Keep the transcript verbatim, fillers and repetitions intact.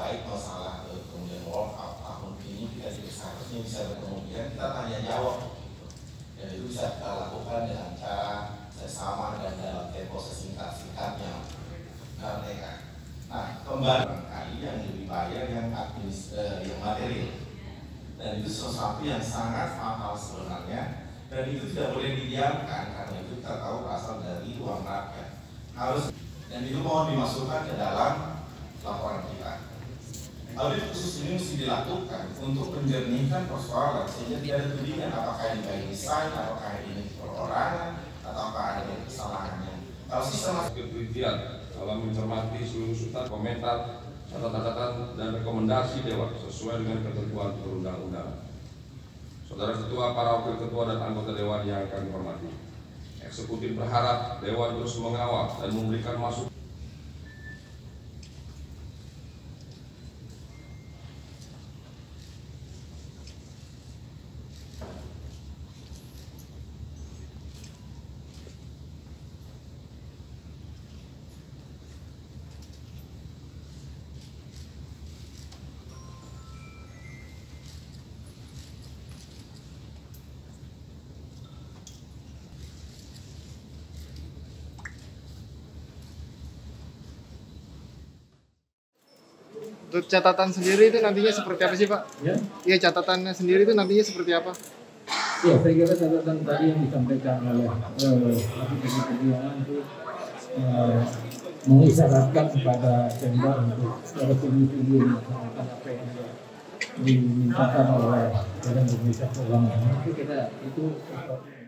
baik masalah uh, kemudian walk out tahun ini kita seharusnya bisa berkemudian kita tanya jawab, dan itu bisa kita lakukan dengan cara sesama dan dalam tempo sesingkat-singkatnya mereka. Nah, kembali kali yang dibayar yang administ eh, yang material, dan itu sesuatu yang sangat fatal sebenarnya, dan itu tidak boleh didiamkan karena itu kita tahu berasal dari uang rakyat harus, dan itu mohon dimasukkan ke dalam laporan kita. Audit khusus ini mesti dilakukan untuk menjernihkan persoalan sehingga tidak ada tudingan apakah ini by design, apakah ini perorangan, atau apakah ada kesalahannya. Kalau sistem ketelitian dalam mencermati seluruh surat komentar, catatan-catatan dan rekomendasi Dewan sesuai dengan ketentuan perundang-undangan. Saudara Ketua, para Wakil Ketua dan anggota Dewan yang kami hormati, Eksekutif berharap Dewan terus mengawal dan memberikan masukan Untuk catatan sendiri itu nantinya seperti apa sih Pak? Ya, Iya, catatannya sendiri itu nantinya seperti apa? ya saya kira catatan tadi yang disampaikan oleh Wakil Perjuangan itu eh, mengisyaratkan kepada Pemda untuk rekomendasi melaksanakan apa yang dimintakan oleh Badan Indonesia Keuangan. Nanti kita itu